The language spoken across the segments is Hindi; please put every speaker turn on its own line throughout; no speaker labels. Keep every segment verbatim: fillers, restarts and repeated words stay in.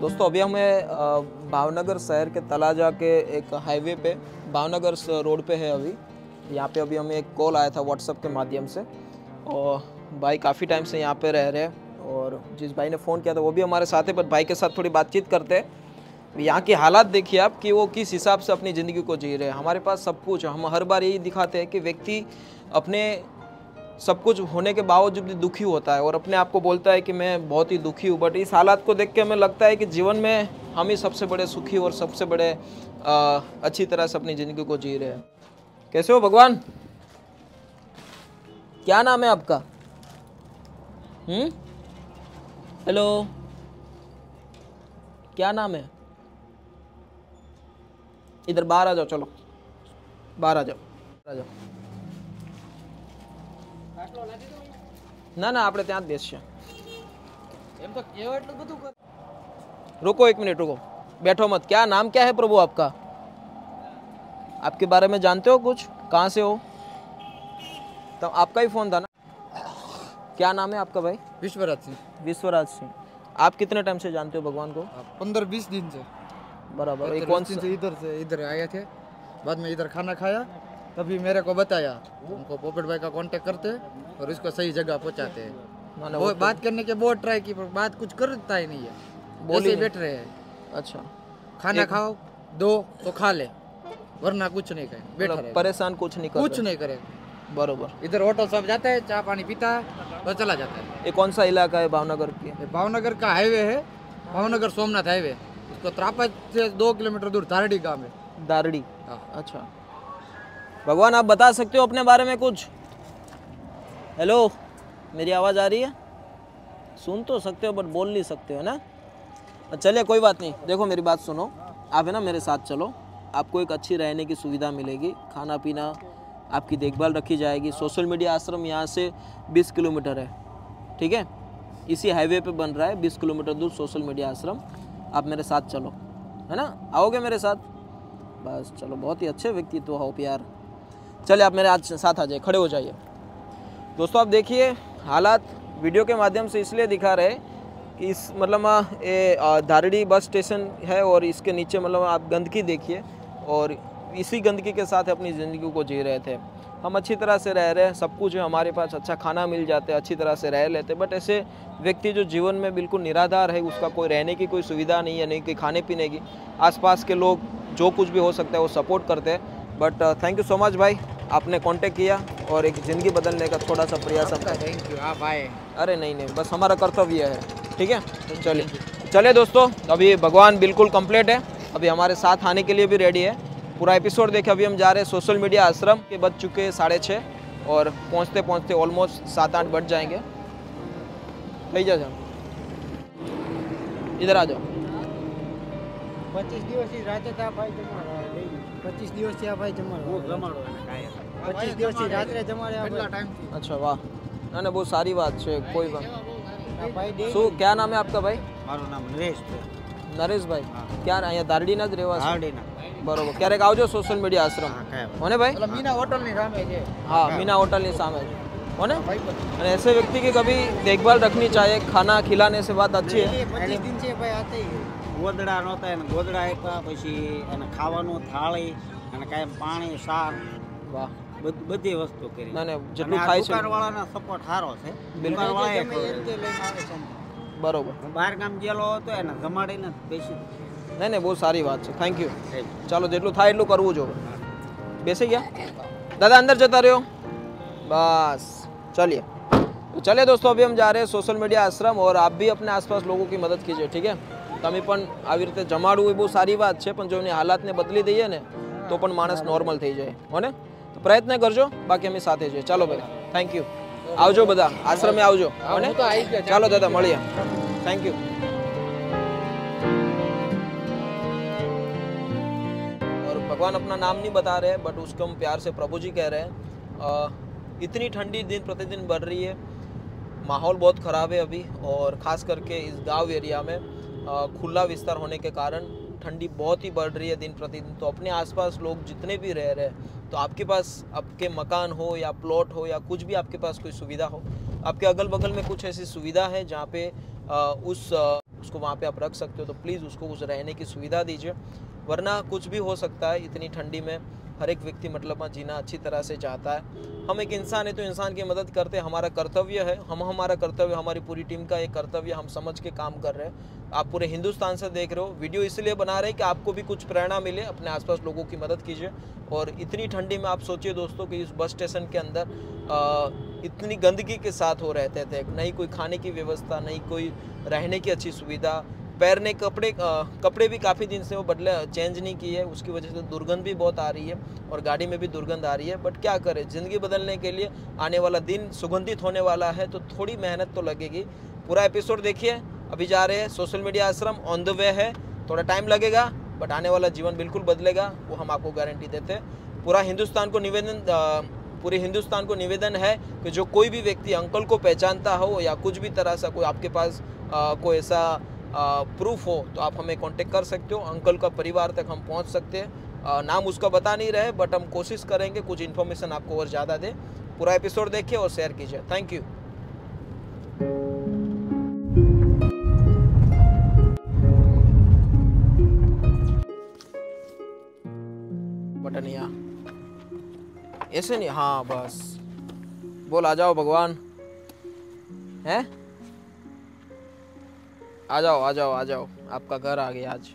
दोस्तों अभी हमें भावनगर शहर के तलाजा के एक हाईवे पे भावनगर रोड पे है अभी। यहाँ पे अभी हमें एक कॉल आया था व्हाट्सएप के माध्यम से और भाई काफ़ी टाइम से यहाँ पे रह रहे हैं और जिस भाई ने फ़ोन किया था वो भी हमारे साथ है। पर भाई के साथ थोड़ी बातचीत करते हैं। यहाँ की हालात देखिए आप कि वो किस हिसाब से अपनी ज़िंदगी को जी रहे हैं। हमारे पास सब कुछ, हम हर बार यही दिखाते हैं कि व्यक्ति अपने सब कुछ होने के बावजूद भी दुखी होता है और अपने आप को बोलता है कि मैं बहुत ही दुखी हूँ। बट इस हालात को देख के हमें लगता है कि जीवन में हम ही सबसे बड़े सुखी और सबसे बड़े आ, अच्छी तरह से अपनी ज़िंदगी को जी रहे हैं। कैसे हो भगवान? क्या नाम है आपका? हम्म हेलो, क्या नाम है? इधर बाहर आ जाओ, चलो बाहर आ जाओ, आ जाओ। ना ना આપણે ત્યાં જ બેસીએ। એમ તો કેવો એટલું બધું કર। रुको एक मिनट, रुको, बैठो मत। क्या नाम क्या है प्रभु आपका? आपके बारे में जानते हो कुछ? कहाँ से हो? तो आपका ही फोन था ना? क्या नाम है आपका भाई?
विश्वराज सिंह।
विश्वराज सिंह। आप कितने टाइम से जानते हो भगवान को?
पंद्रह बीस दिन से।
बराबर। ये कौन से
इधर से इधर आए थे, बाद में इधर खाना खाया, तभी मेरे को बताया उनको पोपट भाई का कांटेक्ट करते और इसको सही जगह पहुंचाते हैं। वो बात करने के बहुत ट्राई की पर बात कुछ करता ही नहीं है, बोले बैठ रहे हैं।
अच्छा,
खाना खाओ दो तो खा ले, वरना कुछ नहीं करे, बैठा रहे,
परेशान कुछ नहीं कर
कुछ नहीं करे।
बरोबर।
इधर ऑटो सब जाता है, चाय पानी पीता है तो चला जाता है।
ये कौन सा इलाका है भावनगर की?
भावनगर का हाईवे है, भावनगर सोमनाथ हाईवे। उसको त्रापा से दो किलोमीटर दूर दारड़ी गांव है।
दारड़ी, अच्छा। भगवान आप बता सकते हो अपने बारे में कुछ? हेलो, मेरी आवाज़ आ रही है? सुन तो सकते हो बट बोल नहीं सकते हो ना? चलिए कोई बात नहीं। देखो मेरी बात सुनो, आप है ना मेरे साथ चलो, आपको एक अच्छी रहने की सुविधा मिलेगी, खाना पीना आपकी देखभाल रखी जाएगी। सोशल मीडिया आश्रम यहाँ से बीस किलोमीटर है, ठीक है? इसी हाईवे पे बन रहा है, बीस किलोमीटर दूर सोशल मीडिया आश्रम। आप मेरे साथ चलो, है ना? आओगे मेरे साथ? बस चलो, बहुत ही अच्छे व्यक्तित्व हो यार। चलिए आप मेरे आज साथ आ जाइए, खड़े हो जाइए। दोस्तों आप देखिए हालात वीडियो के माध्यम से इसलिए दिखा रहे कि इस मतलब ये दारड़ी बस स्टेशन है और इसके नीचे मतलब आप गंदगी देखिए और इसी गंदगी के साथ अपनी ज़िंदगी को जी रहे थे। हम अच्छी तरह से रह रहे हैं, सब कुछ है हमारे पास, अच्छा खाना मिल जाता है, अच्छी तरह से रह लेते, बट ऐसे व्यक्ति जो जीवन में बिल्कुल निराधार है, उसका कोई रहने की कोई सुविधा नहीं है, नहीं कि खाने पीने की। आसपास के लोग जो कुछ भी हो सकता है वो सपोर्ट करते हैं। But thank you so much भाई, आपने कांटेक्ट किया और एक ज़िंदगी बदलने का थोड़ा सा प्रयास हम।
थैंक यू, आप आए।
अरे नहीं नहीं, बस हमारा कर्तव्य है, ठीक है? चलिए चलिए दोस्तों, अभी भगवान बिल्कुल कंप्लीट है, अभी हमारे साथ आने के लिए भी रेडी है। पूरा एपिसोड देखे। अभी हम जा रहे हैं सोशल मीडिया आश्रम के, बज चुके साढ़े छः और पहुंचते पहुंचते ऑलमोस्ट सात आठ बज जाएंगे। ले जा जाओ, इधर आ जाओ।
पच्चीस दिवस राते था भाई जमाड़ो, पच्चीस दिवस थया भाई जमाड़ो, वो जमाड़ो पच्चीस दिवस रात्रे जमाड़े કેટલા ટાઈમ થી।
अच्छा वाह, ना ना बहुत सारी बात है। कोई बात। सो क्या नाम है आपका भाई?
મારું નામ નરેશ છે।
નરેશ ભાઈ, क्या અહીંયા દારડીના જ રહેવાસી?
દારડીના।
બરોબર, ક્યારેક આવજો સોશિયલ મીડિયા આશ્રમ, હોને ભાई?
मतलब मीना होटल ની સામે છે।
हाँ, मीना होटल ની सामे है, होने? और ऐसे व्यक्ति की कभी देखभाल रखनी चाहिए, खाना खिलाने से बात अच्छी है।
पच्चीस दिन से भाई आते ही ગોદડા નહોતા, એને ગોદડા આપ્યા, પછી એને ખાવાનું થાળી અને કાંઈ પાણી શાક,
વાહ,
બધી વસ્તુ કરી।
ના ના, જેટલું ખાય છે
દુકાનવાળાનો સપોર્ટ સારો છે। દુકાનવાળાએ
બરોબર।
બહાર ગામ ગયેલો હતો એને જમાડીને બેસી।
नहीं नहीं, बहुत सारी बात है, थैंक यू। चलो જેટલું થાય એટલું કરવું જો। બેસી ગયા दादा, अंदर जता रहे हो बस। चलिए तो चलिए दोस्तों, अभी हम जा रहे हैं सोशल मीडिया आश्रम और आप भी अपने आसपास लोगों की मदद कीजिए, ठीक है? તમે પણ આવી રીતે જમાડવું એ બહુ સારી વાત છે, પણ જો એની હાલાતને બદલી દઈએ ને તો પણ માણસ નોર્મલ થઈ જાય, હોને? તો પ્રયત્ન કરજો, બાકી અમે સાથે છીએ। ચાલો ભાઈ, થેન્ક યુ। આવજો બધા, આશ્રમે આવજો, હોને? ચાલો દાદા, મળીએ, થેન્ક યુ। और भगवान अपना नाम नहीं बता रहे हैं, बट उसको हम प्यार से प्रभु जी कह रहे हैं। इतनी ठंडी दिन प्रतिदिन बढ़ रही है, माहौल बहुत ख़राब है अभी, और ख़ास करके इस गांव एरिया में खुला विस्तार होने के कारण ठंडी बहुत ही बढ़ रही है दिन प्रतिदिन। तो अपने आसपास लोग जितने भी रह रहे हैं, तो आपके पास आपके मकान हो या प्लॉट हो या कुछ भी आपके पास कोई सुविधा हो, आपके अगल बगल में कुछ ऐसी सुविधा है जहाँ पे उस उसको वहाँ पे आप रख सकते हो तो प्लीज़ उसको कुछ रहने की सुविधा दीजिए, वरना कुछ भी हो सकता है। इतनी ठंडी में हर एक व्यक्ति मतलब जीना अच्छी तरह से चाहता है। हम एक इंसान है तो इंसान की मदद करते हमारा कर्तव्य है, हम हमारा कर्तव्य, हमारी पूरी टीम का एक कर्तव्य हम समझ के काम कर रहे हैं। आप पूरे हिंदुस्तान से देख रहे हो, वीडियो इसलिए बना रहे हैं कि आपको भी कुछ प्रेरणा मिले, अपने आसपास लोगों की मदद कीजिए। और इतनी ठंडी में आप सोचिए दोस्तों कि इस बस स्टेशन के अंदर आ, इतनी गंदगी के साथ हो रहते थे, नहीं कोई खाने की व्यवस्था, नहीं कोई रहने की अच्छी सुविधा, पैरने कपड़े आ, कपड़े भी काफ़ी दिन से वो बदले चेंज नहीं किए है, उसकी वजह से दुर्गंध भी बहुत आ रही है और गाड़ी में भी दुर्गंध आ रही है। बट क्या करें, ज़िंदगी बदलने के लिए आने वाला दिन सुगंधित होने वाला है तो थोड़ी मेहनत तो लगेगी। पूरा एपिसोड देखिए, अभी जा रहे हैं social media Ashram, on the way है, थोड़ा टाइम लगेगा बट आने वाला जीवन बिल्कुल बदलेगा, वो हम आपको गारंटी देते हैं। पूरा हिंदुस्तान को निवेदन पूरे हिंदुस्तान को निवेदन है कि जो कोई भी व्यक्ति अंकल को पहचानता हो या कुछ भी तरह से कोई आपके पास आ, कोई ऐसा प्रूफ हो तो आप हमें कांटेक्ट कर सकते हो। अंकल का परिवार तक हम पहुंच सकते हैं। नाम उसका बता नहीं रहे बट हम कोशिश करेंगे कुछ इन्फॉर्मेशन आपको और ज़्यादा दे। पूरा एपिसोड देखिए और शेयर कीजिए। Thank you. बटन यहाँ ऐसे नहीं, हाँ बस बोल, आ जाओ भगवान, हैं आ जाओ आ जाओ आ जाओ, आपका घर आ गया आज।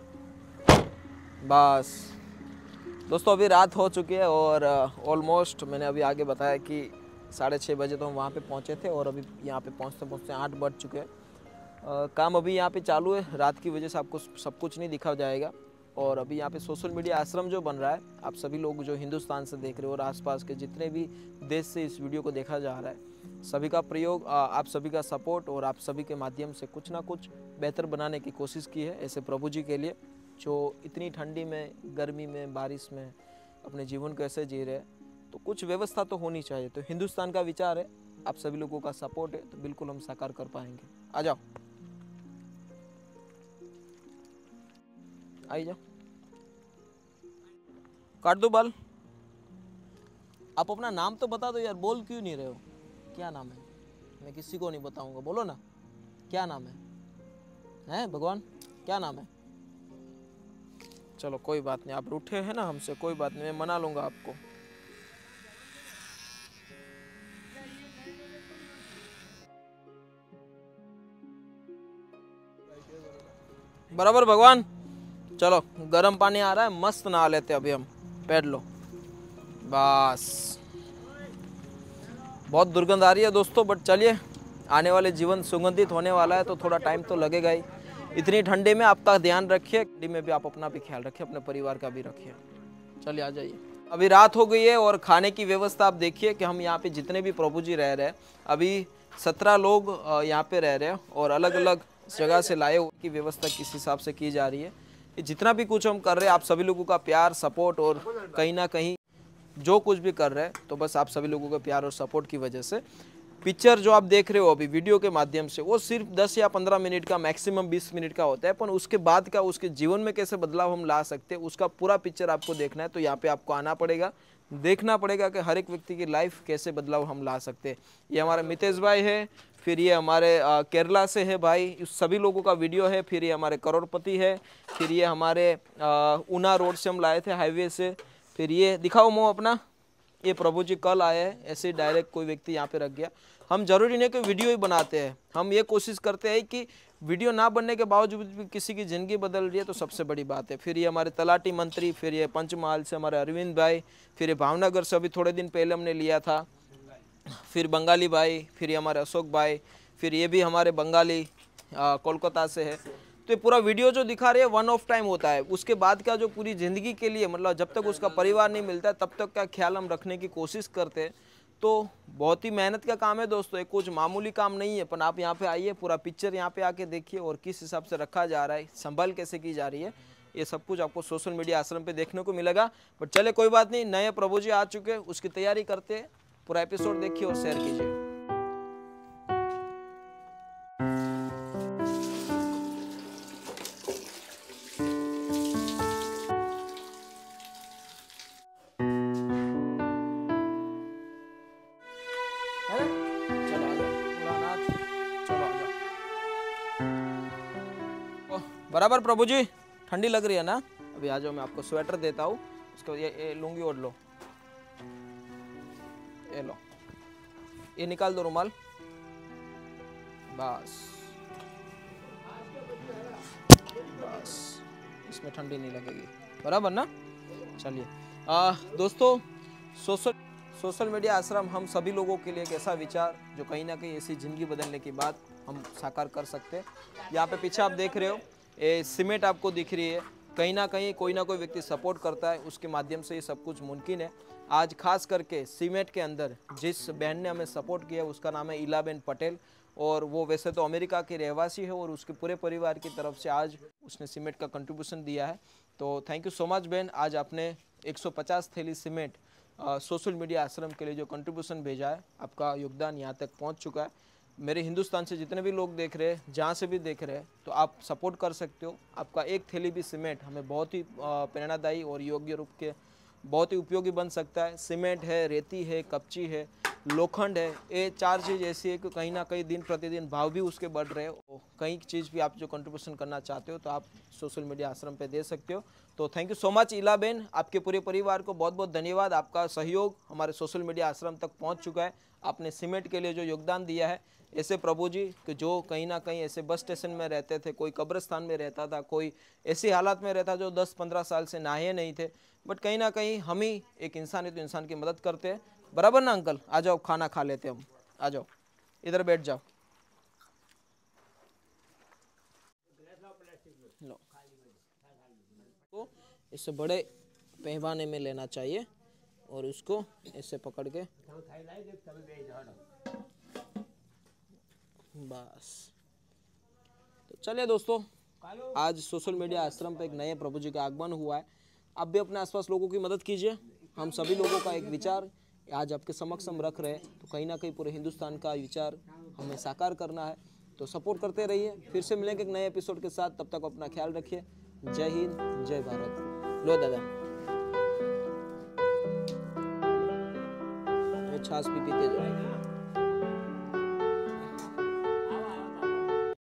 बस दोस्तों अभी रात हो चुकी है और ऑलमोस्ट uh, मैंने अभी आगे बताया कि साढ़े छः बजे तो हम वहाँ पे पहुँचे थे और अभी यहाँ पे पहुँचते पहुँचते आठ बज चुके हैं। uh, काम अभी यहाँ पे चालू है, रात की वजह से आपको सब कुछ नहीं दिखा जाएगा। और अभी यहाँ पे सोशल मीडिया आश्रम जो बन रहा है, आप सभी लोग जो हिंदुस्तान से देख रहे हो और आसपास के जितने भी देश से इस वीडियो को देखा जा रहा है, सभी का प्रयोग, आप सभी का सपोर्ट और आप सभी के माध्यम से कुछ ना कुछ बेहतर बनाने की कोशिश की है ऐसे प्रभु जी के लिए जो इतनी ठंडी में, गर्मी में, बारिश में अपने जीवन को ऐसे जी रहे हैं। तो कुछ व्यवस्था तो होनी चाहिए। तो हिंदुस्तान का विचार है, आप सभी लोगों का सपोर्ट है तो बिल्कुल हम साकार कर पाएंगे। आ जाओ, आई जाओ, काट दो बाल। आप अपना नाम तो बता दो यार, बोल क्यों नहीं रहे हो? क्या नाम है? मैं किसी को नहीं बताऊंगा, बोलो ना क्या नाम है? हैं भगवान, क्या नाम है? चलो कोई बात नहीं, आप रूठे हैं ना हमसे, कोई बात नहीं, मैं मना लूंगा आपको। बराबर भगवान। चलो गर्म पानी आ रहा है, मस्त नहा लेते अभी हम, बैठ लो। बस बहुत दुर्गंध आ रही है दोस्तों, बट चलिए, आने वाले जीवन सुगंधित होने वाला है तो थोड़ा टाइम तो लगेगा ही। इतनी ठंडे में आपका ध्यान रखिए, ठंडी में भी आप अपना भी ख्याल रखिए, अपने परिवार का भी रखिए। चलिए आ जाइए। अभी रात हो गई है और खाने की व्यवस्था आप देखिए कि हम यहाँ पे जितने भी प्रभु जी रह रहे हैं, अभी सत्रह लोग यहाँ पे रह रहे हैं और अलग अलग जगह से लाए की व्यवस्था किस हिसाब से की जा रही है। जितना भी कुछ हम कर रहे हैं, आप सभी लोगों का प्यार, सपोर्ट और कहीं ना कहीं जो कुछ भी कर रहे हैं तो बस आप सभी लोगों के प्यार और सपोर्ट की वजह से पिक्चर जो आप देख रहे हो अभी वीडियो के माध्यम से, वो सिर्फ दस या पंद्रह मिनट का, मैक्सिमम बीस मिनट का होता है, पर उसके बाद का उसके जीवन में कैसे बदलाव हम ला सकते हैं उसका पूरा पिक्चर आपको देखना है। तो यहाँ पे आपको आना पड़ेगा, देखना पड़ेगा कि हर एक व्यक्ति की लाइफ कैसे बदलाव हम ला सकते हैं। ये हमारे मितेश भाई है, फिर ये हमारे केरला से है भाई, इस सभी लोगों का वीडियो है। फिर ये हमारे करोड़पति है, फिर ये हमारे ऊना रोड से हम लाए थे, हाईवे से। फिर ये दिखाओ मोह अपना, ये प्रभु जी कल आए हैं, ऐसे डायरेक्ट कोई व्यक्ति यहाँ पे रख गया। हम जरूरी नहीं कि वीडियो ही बनाते हैं, हम ये कोशिश करते हैं कि वीडियो ना बनने के बावजूद भी किसी की ज़िंदगी बदल रही है तो सबसे बड़ी बात है। फिर ये हमारे तलाटी मंत्री, फिर ये पंचमहाल से हमारे अरविंद भाई, फिर ये भावनगर से अभी थोड़े दिन पहले हमने लिया था, फिर बंगाली भाई, फिर ये हमारे अशोक भाई, फिर ये भी हमारे बंगाली कोलकाता से है। तो ये पूरा वीडियो जो दिखा रहे हैं वन ऑफ टाइम होता है, उसके बाद का जो पूरी ज़िंदगी के लिए, मतलब जब तक उसका परिवार नहीं मिलता तब तक का ख्याल हम रखने की कोशिश करते हैं। तो बहुत ही मेहनत का काम है दोस्तों, एक कुछ मामूली काम नहीं है। पर आप यहाँ पे आइए, पूरा पिक्चर यहाँ पे आके देखिए और किस हिसाब से रखा जा रहा है, संभाल कैसे की जा रही है, ये सब कुछ आपको सोशल मीडिया आश्रम पे देखने को मिलेगा। बट चले कोई बात नहीं, नए प्रभु जी आ चुके हैं, उसकी तैयारी करते हैं। पूरा एपिसोड देखिए और शेयर कीजिए। बराबर प्रभु जी, ठंडी लग रही है ना? अभी आ जाओ, मैं आपको स्वेटर देता हूँ, उसके बाद ये, ये लुंगी ओढ़ लो, ये लो, ये निकाल दो रुमाल, बस बस, इसमें ठंडी नहीं लगेगी, बराबर ना? चलिए दोस्तों, सोशल सोशल मीडिया आश्रम हम सभी लोगों के लिए एक ऐसा विचार जो कहीं ना कहीं ऐसी ज़िंदगी बदलने की बात हम साकार कर सकते हैं। यहाँ पे पीछे आप देख रहे हो, ये सीमेंट आपको दिख रही है, कहीं ना कहीं कोई ना कोई व्यक्ति सपोर्ट करता है, उसके माध्यम से ये सब कुछ मुमकिन है। आज खास करके सीमेंट के अंदर जिस बहन ने हमें सपोर्ट किया उसका नाम है इलाबेन पटेल, और वो वैसे तो अमेरिका की रहवासी है और उसके पूरे परिवार की तरफ से आज उसने सीमेंट का कंट्रीब्यूशन दिया है। तो थैंक यू सो मच बहन, आज आपने एक सौ पचास थैली सीमेंट सोशल मीडिया आश्रम के लिए जो कंट्रीब्यूशन भेजा है, आपका योगदान यहाँ तक पहुँच चुका है। मेरे हिंदुस्तान से जितने भी लोग देख रहे हैं, जहाँ से भी देख रहे हैं, तो आप सपोर्ट कर सकते हो। आपका एक थैली भी सीमेंट हमें बहुत ही प्रेरणादायी और योग्य रूप के बहुत ही उपयोगी बन सकता है। सीमेंट है, रेती है, कपची है, लोखंड है, ये चार चीज़ ऐसी है कि कहीं ना कहीं दिन प्रतिदिन भाव भी उसके बढ़ रहे हो। कई चीज़ भी आप जो कंट्रीब्यूशन करना चाहते हो तो आप सोशल मीडिया आश्रम पे दे सकते हो। तो thank you so much Ilaben, आपके पूरे परिवार को बहुत बहुत धन्यवाद। आपका सहयोग हमारे सोशल मीडिया आश्रम तक पहुंच चुका है। आपने सीमेंट के लिए जो योगदान दिया है, ऐसे प्रभु जी कि जो कहीं ना कहीं ऐसे बस स्टेशन में रहते थे, कोई कब्रिस्तान में रहता था, कोई ऐसी हालात में रहता जो दस पंद्रह साल से नहाए नहीं थे, बट कहीं ना कहीं हम ही एक इंसान है तो इंसान की मदद करते हैं, बराबर ना अंकल? आ जाओ, खाना खा लेते हम, आ जाओ, इधर बैठ जाओ। लो, तो इससे बड़े पैमाने में लेना चाहिए और उसको ऐसे पकड़ के बस। तो चलिए दोस्तों, आज सोशल मीडिया आश्रम पे एक नए प्रभु जी का आगमन हुआ है। आप भी अपने आसपास लोगों की मदद कीजिए। हम सभी लोगों का एक विचार आज आपके समक्ष हम रख रहे हैं, तो कहीं ना कहीं पूरे हिंदुस्तान का विचार हमें साकार करना है। तो सपोर्ट करते रहिए। फिर से मिलेंगे एक नए एपिसोड के साथ, तब तक अपना ख्याल रखिए। जय हिंद, जय भारत। लो दादा, छाछ भी पीते जाओ।